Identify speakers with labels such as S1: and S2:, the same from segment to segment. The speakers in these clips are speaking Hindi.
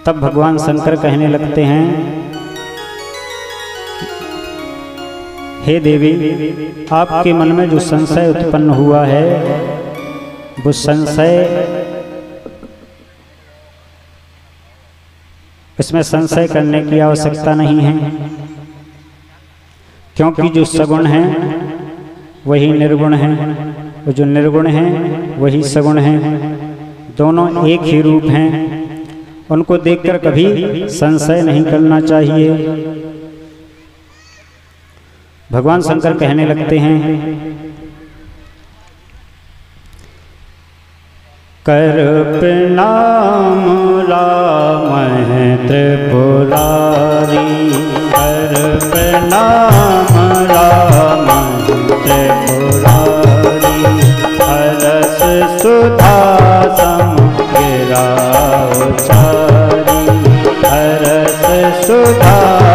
S1: तब भगवान शंकर कहने लगते हैं, हे देवी, आपके मन में जो संशय उत्पन्न हुआ है वो संशय, इसमें संशय करने की आवश्यकता नहीं है, क्योंकि जो सगुण है वही निर्गुण है और जो निर्गुण है वही सगुण है। दोनों एक ही रूप हैं, उनको देखकर कभी संशय नहीं करना चाहिए। भगवान शंकर कहने लगते हैं, कर प्रणाम राम त्रिपुरारी, कर प्रणाम राम त्रिपुरारी, हरस सुधा समगिराचारी, हरस सुधा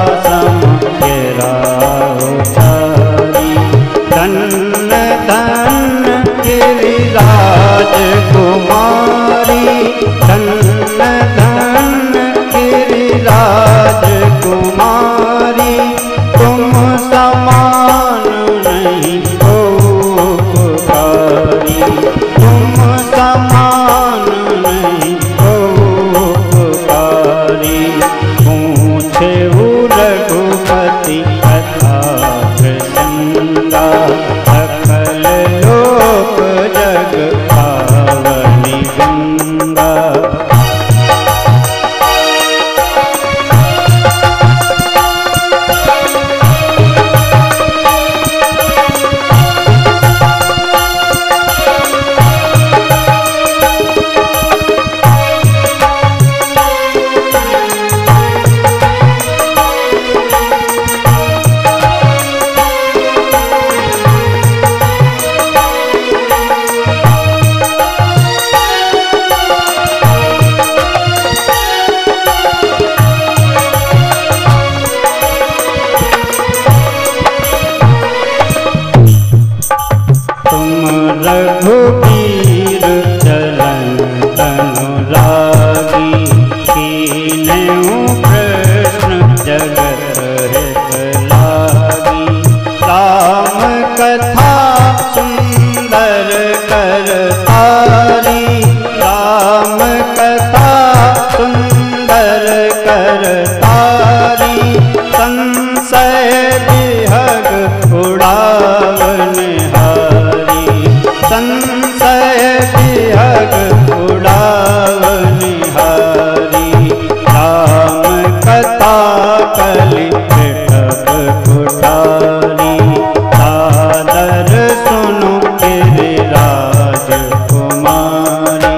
S1: समगिराचारी, धन्य धन्य गिरिराज कुमारी, धन्य धन्य गिरिराज कुमारी, तुम समान नहीं हो पुकारी, तुम समान नहीं हो पुकारी, पूछे रघुपति कथा प्रसंगा, सकल लोक जग पावनी गंगा। रघुबीर चरण अनुरागी, कीन्हु प्रश्न जगत हित लागी, राम कथा सुंदर करतारी, राम कथा सुंदर करतारी, संशय विहग उड़ावनहारी, संशय विहग उड़ावनहारी, राम कथा कलि पृथक कुठारी, सादर सुनो गिरिराज कुमारी।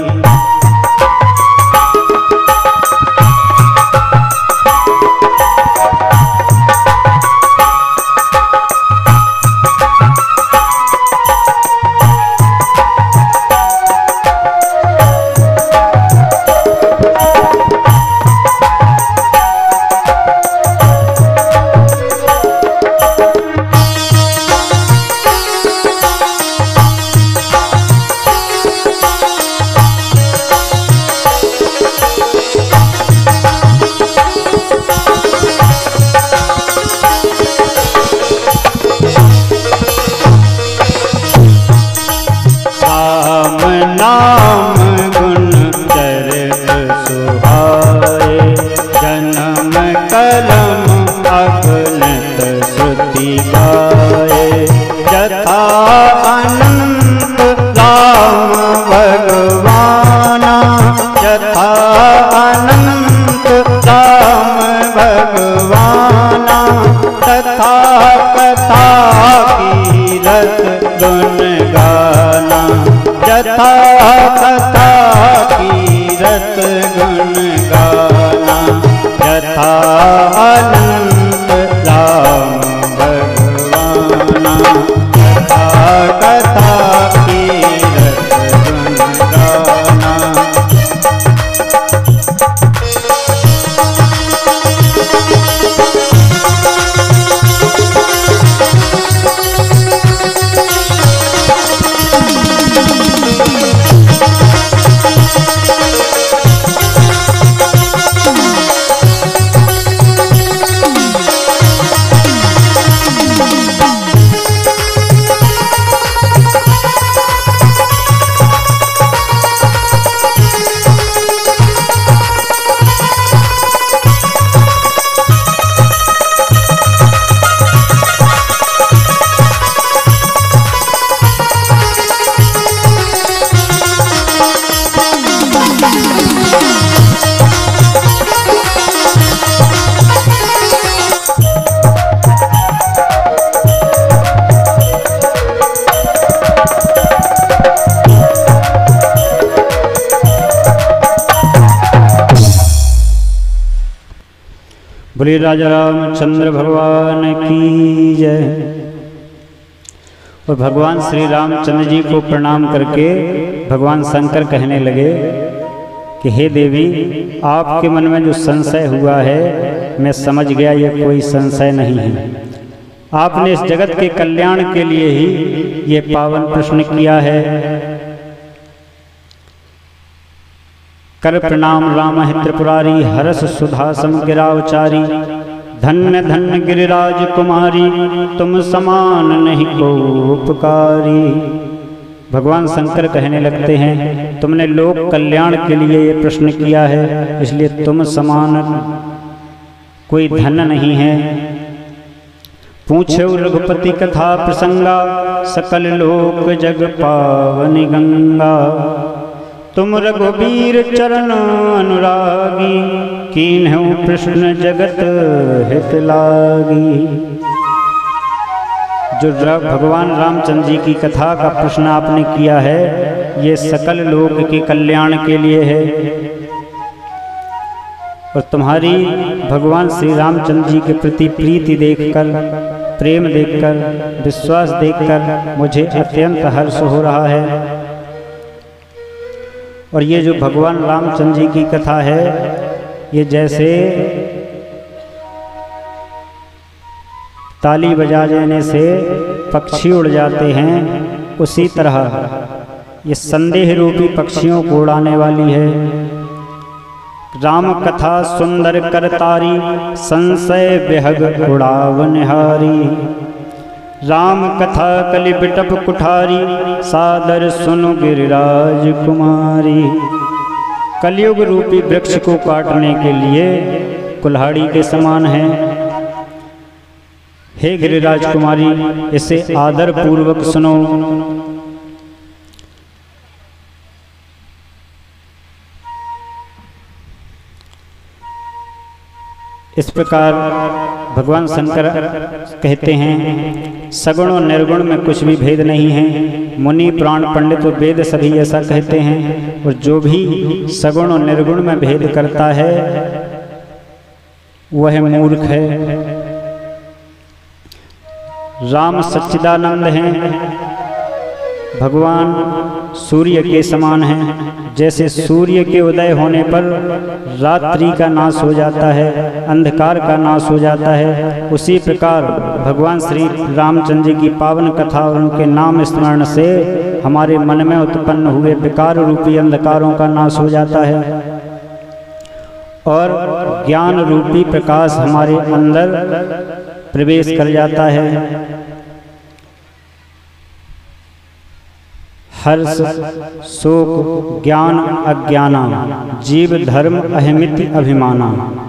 S1: नाम गुण चरित सुहाए, जन्म कलम अगणित श्रुति गाए, यथा अनंत राम भगवाना, यथा अनंत राम भगवाना, तथा कथा कीरत गुण गाना, यथा कथा कीरत गुण गाना, यथा अनंत राम भगवाना, यथा कथा कीरत गुण गाना। बोले राजा रामचंद्र भगवान की जय। और भगवान श्री रामचंद्र जी को प्रणाम करके भगवान शंकर कहने लगे कि हे देवी, आपके मन में जो संशय हुआ है मैं समझ गया, ये कोई संशय नहीं है। आपने इस जगत के कल्याण के लिए ही ये पावन प्रश्न किया है। कर प्रणाम राम त्रिपुरारी, हरस सुधा सम गिरावचारी। धन्य धन्य गिरिराज कुमारी, तुम समान नहीं को उपकारी। भगवान शंकर कहने लगते हैं, तुमने लोक कल्याण के लिए ये प्रश्न किया है, इसलिए तुम समान कोई धन नहीं है। पूछो रघुपति कथा प्रसंगा, सकल लोक जग पावनी गंगा। तुम रघुबीर चरण अनुरागी, कीन्हु प्रश्न जगत हित लागी। जो भगवान रामचंद्र जी की कथा का प्रश्न आपने किया है, ये सकल लोक के कल्याण के लिए है। और तुम्हारी भगवान श्री रामचंद्र जी के प्रति प्रीति देखकर, प्रेम देखकर, विश्वास देखकर मुझे अत्यंत हर्ष हो रहा है। और ये जो भगवान रामचंद्र जी की कथा है, ये जैसे ताली बजा देने से पक्षी उड़ जाते हैं, उसी तरह ये संदेह रूपी पक्षियों को उड़ाने वाली है। राम कथा सुंदर करतारी, संशय बेहग उड़ावनिहारी। राम कथा कलि बिटप कुठारी, सादर सुनु गिरिराज कुमारी। कलयुग रूपी वृक्ष को काटने के लिए कुल्हाड़ी के समान है। हे गिरिराज कुमारी, इसे आदर पूर्वक सुनो। इस प्रकार भगवान शंकर कहते हैं, सगुण और निर्गुण में कुछ भी भेद नहीं है। मुनि प्राण पंडित और वेद सभी ऐसा कहते हैं। और जो भी सगुण और निर्गुण में भेद करता है वह मूर्ख है। राम सच्चिदानंद हैं, भगवान सूर्य के समान हैं। जैसे सूर्य के उदय होने पर रात्रि का नाश हो जाता है, अंधकार का नाश हो जाता है, उसी प्रकार भगवान श्री रामचंद्र जी की पावन कथा और उनके नाम स्मरण से हमारे मन में उत्पन्न हुए विकार रूपी अंधकारों का नाश हो जाता है और ज्ञान रूपी प्रकाश हमारे अंदर प्रवेश कर जाता है। हर्ष शोक ज्ञान अज्ञाना, जीव धर्म अहमिति अभिमाना।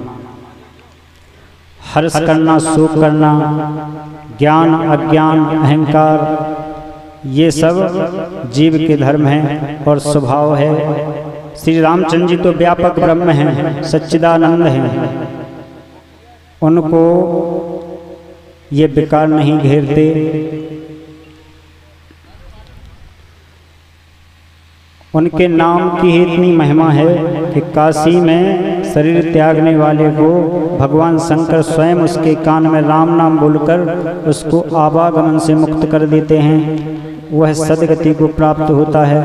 S1: हर्ष करना, शोक करना, ज्ञान अज्ञान अहंकार, ये सब जीव के धर्म हैं और स्वभाव है। श्री रामचंद्र जी तो व्यापक ब्रह्म हैं, सच्चिदानंद हैं, उनको ये विकार नहीं घेरते। उनके नाम की ही इतनी महिमा है कि काशी में शरीर त्यागने वाले को भगवान शंकर स्वयं उसके कान में राम नाम बोलकर उसको आवागमन से मुक्त कर देते हैं, वह सद्गति को प्राप्त होता है।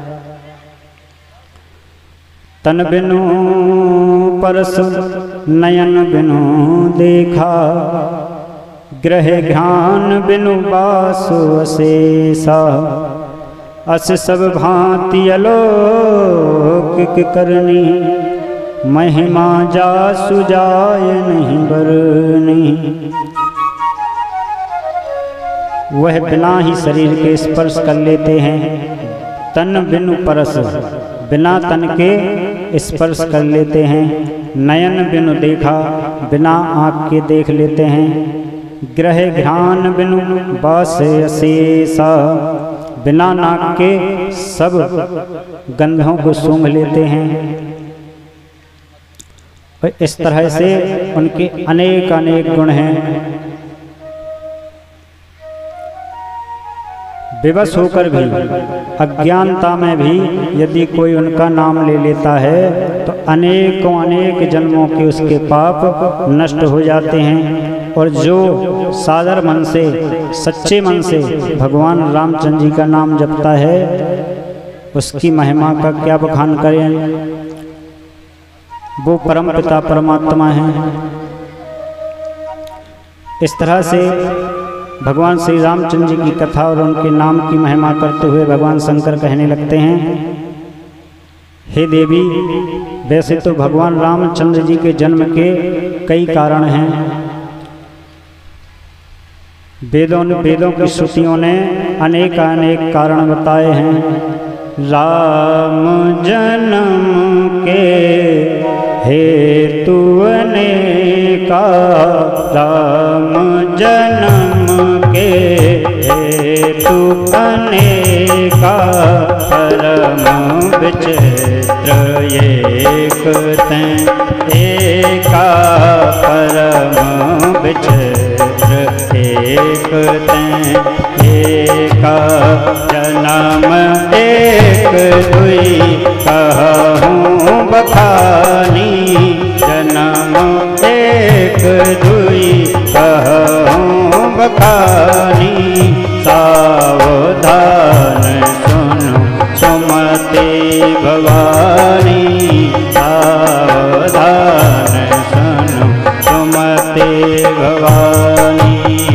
S1: तन बिनु परस नयन बिनु देखा, ग्रह ध्यान बिनु बासु अशेषा। अस सब भांति अलौकिक करनी, महिमा जासु जाय नहीं बरनी। वह बिना ही शरीर के स्पर्श कर लेते हैं। तन बिनु परस, बिना तन के स्पर्श कर लेते हैं। नयन बिनु देखा, बिना आँख के देख लेते हैं। ग्रह घ्राण बिनु बास अशेषा, बिना नाक के सब गंधों को सूंघ लेते हैं। और इस तरह से उनके अनेक अनेक गुण हैं। विवश होकर भी, अज्ञानता में भी यदि कोई उनका नाम ले लेता है तो अनेकों अनेक जन्मों के उसके पाप नष्ट हो जाते हैं। और जो सादर मन से, सच्चे मन से भगवान रामचंद्र जी का नाम जपता है, उसकी महिमा का क्या बखान करें। वो परम पिता परमात्मा है। इस तरह से भगवान श्री रामचंद्र जी की कथा और उनके नाम की महिमा करते हुए भगवान शंकर कहने लगते हैं, हे देवी, वैसे तो भगवान रामचंद्र जी के जन्म के कई कारण हैं। वेदों की श्रुतियों ने अनेक कारण बताए हैं। राम जन्म के हेतु अनेका, राम जन्म के हेतु अनेका, परम विचित्र एक तैं एका, परम विचित्र एक तैं एका, जन्म एक दुई कहूँ बखानी, जन्म एक दुई कहूँ बखानी, सावधान सुनो सुमति भवानी, सावधान सुनो सुमति भवानी।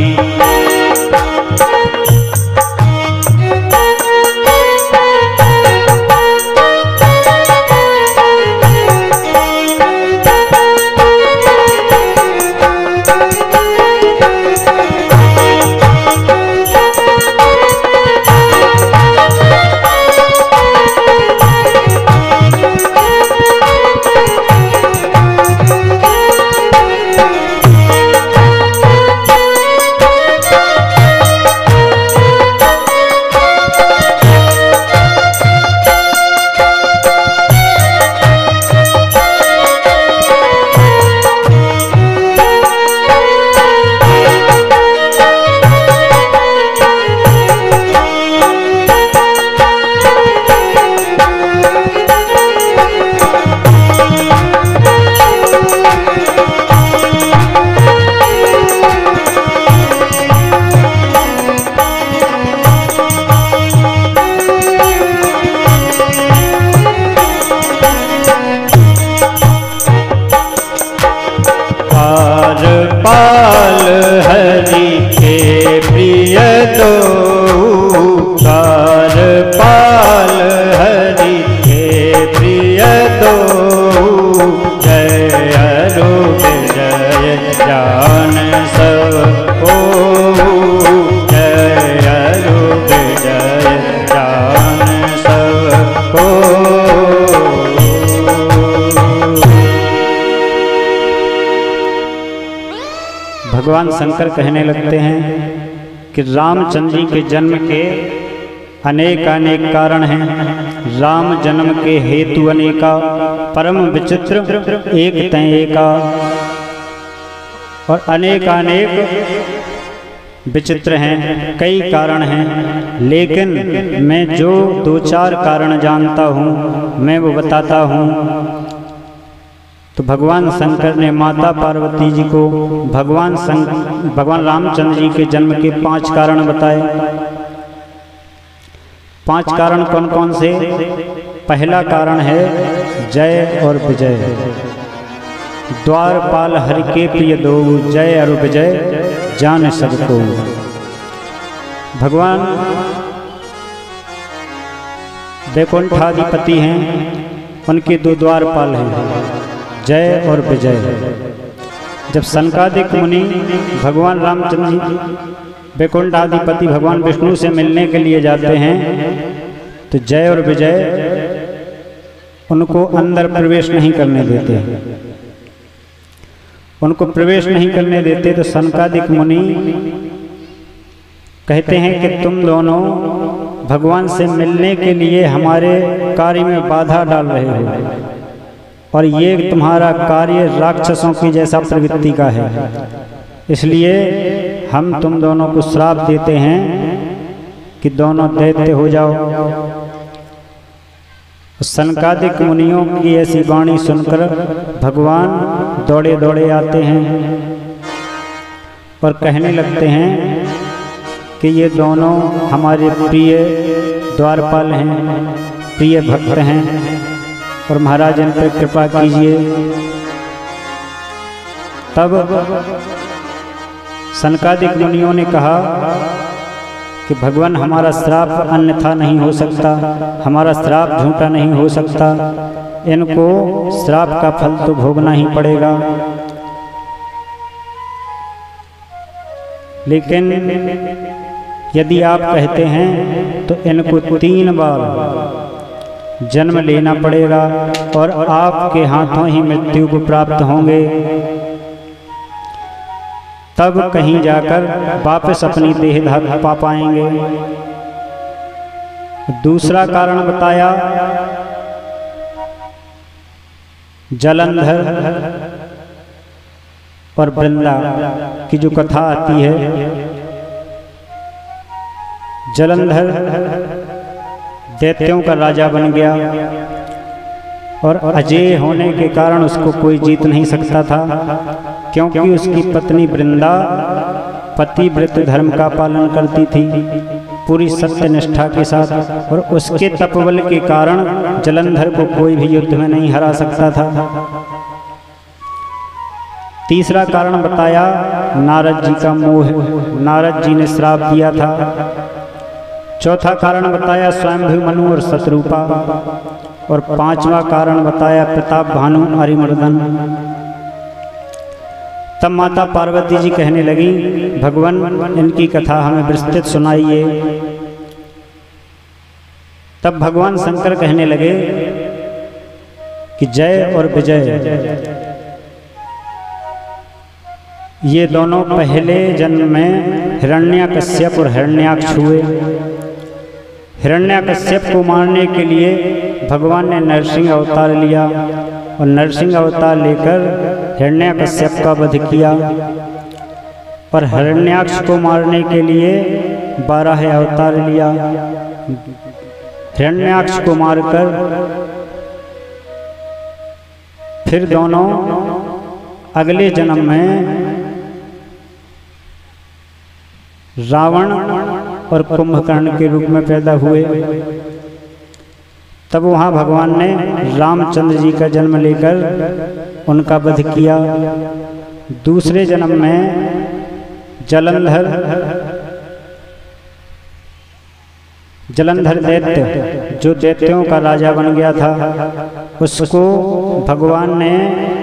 S1: पाल हरि के प्रिय दो, कार पाल हरि के प्रिय दो, जय अरुण जय जान सब हो, जय अरुण जय जान सब हो। भगवान शंकर कहने लगते हैं कि रामचंद्र जी के जन्म के अनेक कारण हैं। राम जन्म के हेतु अनेका, परम विचित्र एक तैं एका, और अनेक विचित्र हैं, कई कारण हैं। लेकिन मैं जो दो चार कारण जानता हूँ मैं वो बताता हूँ। तो भगवान शंकर ने माता पार्वती जी को भगवान रामचंद्र जी के जन्म के 5 कारण बताए। 5 कारण कौन कौन से? पहला कारण है जय और विजय। द्वारपाल हरि के प्रिय दो, जय और विजय जान सबको। भगवान वैकुंठाधिपति हैं, उनके 2 द्वारपाल हैं, जय और विजय। जब सनकादिक मुनि भगवान रामचंद्र जी वैकुंठाधिपति भगवान विष्णु से मिलने के लिए जाते हैं तो जय और विजय उनको अंदर प्रवेश नहीं करने देते। उनको प्रवेश नहीं करने देते तो सनकादिक मुनि कहते हैं कि तुम दोनों भगवान से मिलने के लिए हमारे कार्य में बाधा डाल रहे हो, और ये तुम्हारा कार्य राक्षसों की जैसा प्रवृत्ति का है। इसलिए हम तुम दोनों को श्राप देते हैं कि दोनों दैत्य हो जाओ। सनकादिक मुनियों की ऐसी वाणी सुनकर भगवान दौड़े दौड़े आते हैं और कहने लगते हैं कि ये दोनों हमारे प्रिय द्वारपाल हैं, प्रिय भक्त हैं और महाराज इन पर कृपा कीजिए। तब सनकादिक मुनियों ने कहा कि भगवान हमारा श्राप अन्यथा नहीं हो सकता, हमारा श्राप झूठा नहीं हो सकता, इनको श्राप का फल तो भोगना ही पड़ेगा। लेकिन यदि आप कहते हैं तो इनको 3 बार जन्म लेना पड़ेगा और आपके हाथों ही मृत्यु को प्राप्त होंगे, तब कहीं जाकर वापस अपनी देह पा पाएंगे। दूसरा कारण बताया जलंधर और वृंदा की जो कथा आती है। जलंधर दैत्यों का राजा बन गया और अजेय होने के कारण उसको कोई जीत नहीं सकता था, क्योंकि उसकी पत्नी वृंदा पतिव्रत धर्म का पालन करती थी पूरी सत्य निष्ठा के साथ, और उसके तपबल के कारण जलंधर को कोई भी युद्ध में नहीं हरा सकता था। तीसरा कारण बताया नारद जी का मोह, नारद जी ने श्राप दिया था। चौथा कारण बताया स्वयंभू मनु और शतरूपा, और 5वां कारण बताया प्रताप भानु अरिमर्दन। तब माता पार्वती जी कहने लगी, भगवान इनकी कथा हमें विस्तृत सुनाइए। तब भगवान शंकर कहने लगे कि जय और विजय ये दोनों पहले जन्म में हिरण्याकश्यप और हिरण्याक्ष हुए। हिरण्याकश्यप को मारने के लिए भगवान ने नरसिंह अवतार लिया और नरसिंह अवतार लेकर हिरण्याकश्यप का वध किया, और हिरण्याक्ष को मारने के लिए 12 अवतार लिया। हिरण्याक्ष को मारकर फिर दोनों अगले जन्म में रावण और कुंभकर्ण के रूप में पैदा हुए। तब वहाँ भगवान ने रामचंद्र जी का जन्म लेकर उनका वध किया। दूसरे जन्म में जलंधर दैत्य जो दैत्यों का राजा बन गया था, उसको भगवान ने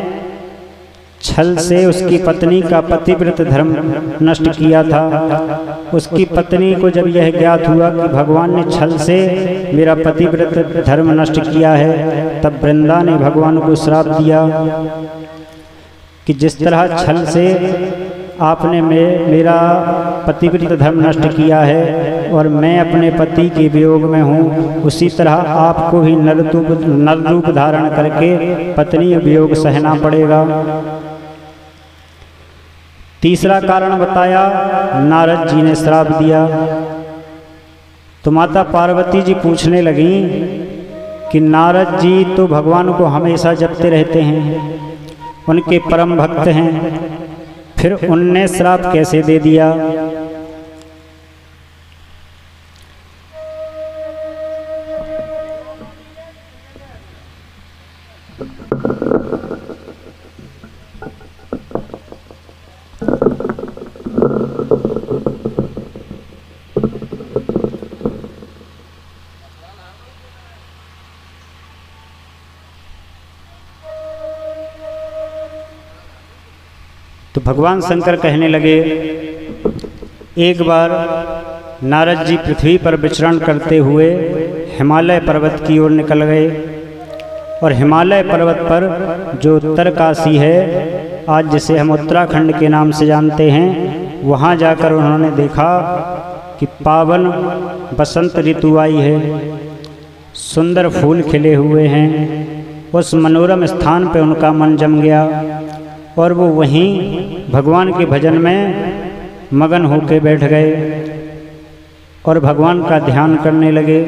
S1: छल से उसकी पत्नी का पतिव्रत धर्म नष्ट किया था। उसकी पत्नी को जब यह ज्ञात हुआ कि भगवान ने छल से मेरा पतिव्रत धर्म नष्ट किया है, तब वृंदा ने भगवान को श्राप दिया कि जिस तरह छल से आपने मेरा पतिव्रत धर्म नष्ट किया है और मैं अपने पति के वियोग में हूँ, उसी तरह आपको भी नर रूप धारण करके पत्नी वियोग सहना पड़ेगा। तीसरा कारण बताया नारद जी ने श्राप दिया। तो माता पार्वती जी पूछने लगी कि नारद जी तो भगवान को हमेशा जपते रहते हैं, उनके परम भक्त हैं, फिर उनने श्राप कैसे दे दिया? तो भगवान शंकर कहने लगे, एक बार नारद जी पृथ्वी पर विचरण करते हुए हिमालय पर्वत की ओर निकल गए, और हिमालय पर्वत पर जो उत्तरकाशी है, आज जिसे हम उत्तराखंड के नाम से जानते हैं, वहाँ जाकर उन्होंने देखा कि पावन बसंत ऋतु आई है, सुंदर फूल खिले हुए हैं। उस मनोरम स्थान पर उनका मन जम गया और वो वहीं भगवान के भजन में मगन होकर बैठ गए। और भगवान का ध्यान करने लगे।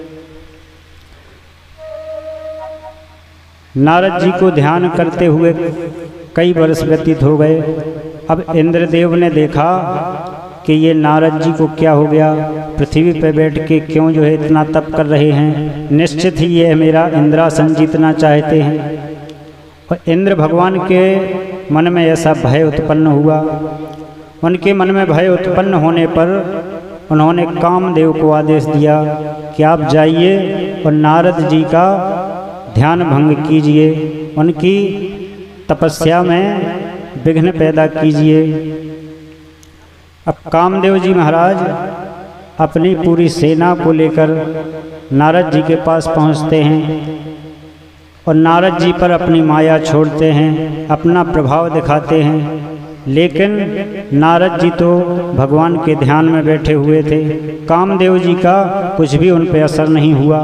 S1: नारद जी को ध्यान करते हुए कई वर्ष व्यतीत हो गए। अब इंद्रदेव ने देखा कि ये नारद जी को क्या हो गया, पृथ्वी पर बैठ के क्यों जो है इतना तप कर रहे हैं, निश्चित ही ये मेरा इंद्रासन जीतना चाहते हैं। और इंद्र भगवान के मन में ऐसा भय उत्पन्न हुआ। उनके मन में भय उत्पन्न होने पर उन्होंने कामदेव को आदेश दिया कि आप जाइए और नारद जी का ध्यान भंग कीजिए, उनकी तपस्या में विघ्न पैदा कीजिए। अब कामदेव जी महाराज अपनी पूरी सेना को लेकर नारद जी के पास पहुंचते हैं और नारद जी पर अपनी माया छोड़ते हैं, अपना प्रभाव दिखाते हैं। लेकिन नारद जी तो भगवान के ध्यान में बैठे हुए थे, कामदेव जी का कुछ भी उन पर असर नहीं हुआ।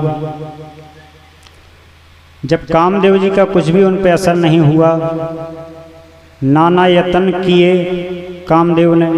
S1: जब कामदेव जी का कुछ भी उन पर असर नहीं हुआ, नाना यत्न किए कामदेव ने,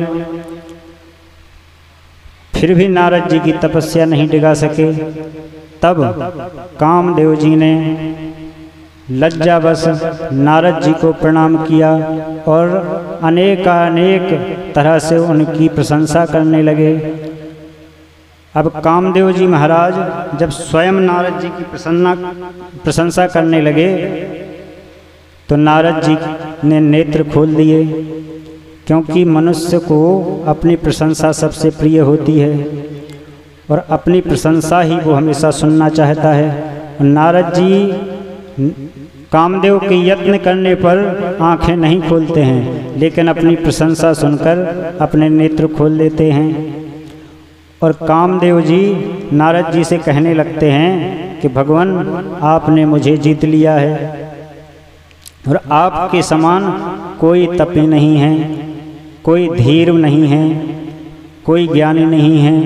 S1: फिर भी नारद जी की तपस्या नहीं डिगा सके। तब कामदेव जी ने लज्जावश नारद जी को प्रणाम किया और अनेक तरह से उनकी प्रशंसा करने लगे। अब कामदेव जी महाराज जब स्वयं नारद जी की प्रशंसा करने लगे तो नारद जी ने नेत्र खोल दिए, क्योंकि मनुष्य को अपनी प्रशंसा सबसे प्रिय होती है और अपनी प्रशंसा ही वो हमेशा सुनना चाहता है। नारद जी कामदेव के यत्न करने पर आंखें नहीं खोलते हैं, लेकिन अपनी प्रशंसा सुनकर अपने नेत्र खोल लेते हैं। और कामदेव जी नारद जी से कहने लगते हैं कि भगवान आपने मुझे जीत लिया है और आपके समान कोई तपी नहीं है, कोई धीर नहीं है, कोई ज्ञानी नहीं है।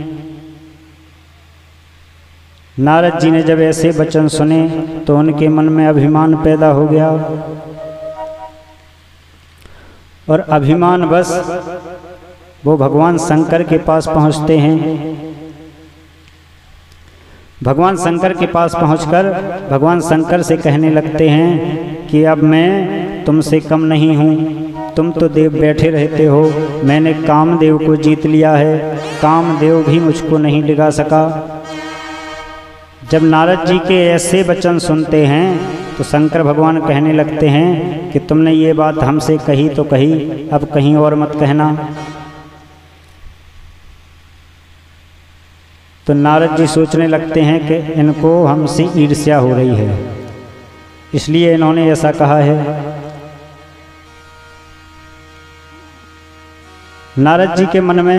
S1: नारद जी ने जब ऐसे वचन सुने तो उनके मन में अभिमान पैदा हो गया और अभिमान बस वो भगवान शंकर के पास पहुंचते हैं। भगवान शंकर के पास पहुंचकर भगवान शंकर से कहने लगते हैं कि अब मैं तुमसे कम नहीं हूँ, तुम तो देव बैठे रहते हो, मैंने कामदेव को जीत लिया है, कामदेव भी मुझको नहीं डिगा सका। जब नारद जी के ऐसे वचन सुनते हैं तो शंकर भगवान कहने लगते हैं कि तुमने ये बात हमसे कही तो कही, अब कहीं और मत कहना। तो नारद जी सोचने लगते हैं कि इनको हमसे ईर्ष्या हो रही है, इसलिए इन्होंने ऐसा कहा है। नारद जी के मन में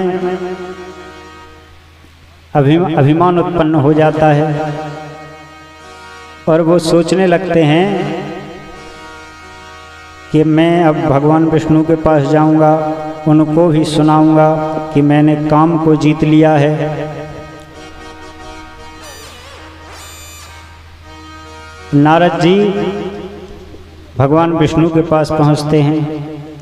S1: अभिमान उत्पन्न हो जाता है और वो सोचने लगते हैं कि मैं अब भगवान विष्णु के पास जाऊंगा, उनको भी सुनाऊंगा कि मैंने काम को जीत लिया है। नारद जी भगवान विष्णु के पास पहुंचते हैं।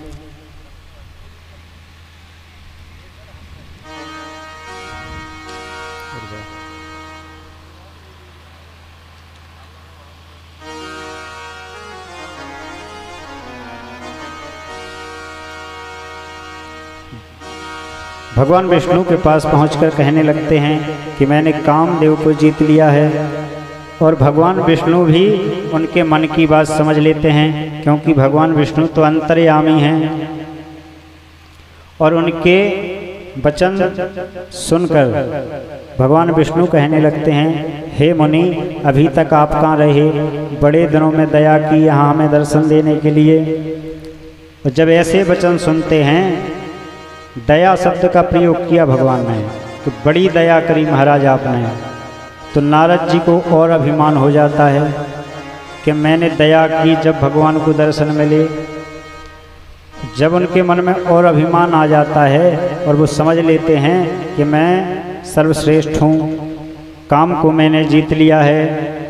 S1: भगवान विष्णु के पास पहुंचकर कहने लगते हैं कि मैंने कामदेव को जीत लिया है। और भगवान विष्णु भी उनके मन की बात समझ लेते हैं, क्योंकि भगवान विष्णु तो अंतर्यामी हैं। और उनके वचन सुनकर भगवान विष्णु कहने लगते हैं, हे मुनि, अभी तक आप कहाँ रहे? बड़े दिनों में दया की यहाँ हमें दर्शन देने के लिए। और जब ऐसे वचन सुनते हैं, दया शब्द का प्रयोग किया भगवान ने, तो बड़ी दया करी महाराज आपने। तो नारद जी को और अभिमान हो जाता है कि मैंने दया की जब भगवान को दर्शन मिले। जब उनके मन में और अभिमान आ जाता है और वो समझ लेते हैं कि मैं सर्वश्रेष्ठ हूँ, काम को मैंने जीत लिया है,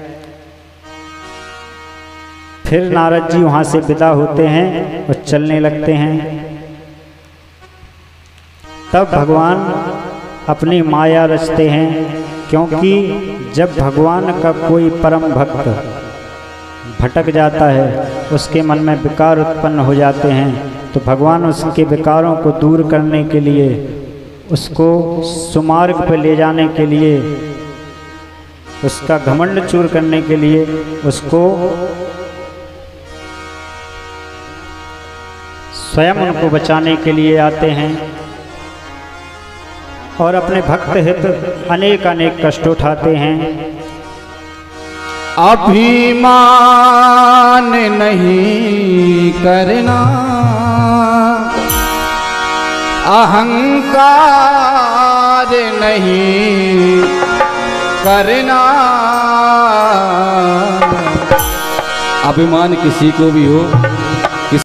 S1: फिर नारद जी वहाँ से विदा होते हैं और चलने लगते हैं। तब भगवान अपनी माया रचते हैं, क्योंकि जब भगवान का कोई परम भक्त भटक जाता है, उसके मन में विकार उत्पन्न हो जाते हैं, तो भगवान उसके विकारों को दूर करने के लिए, उसको सुमार्ग पर ले जाने के लिए, उसका घमंड चूर करने के लिए, उसको स्वयं उनको बचाने के लिए आते हैं और अपने भक्त हित अनेक अनेक कष्ट उठाते हैं।
S2: अभिमान नहीं करना, अहंकार नहीं करना। अभिमान किसी को भी हो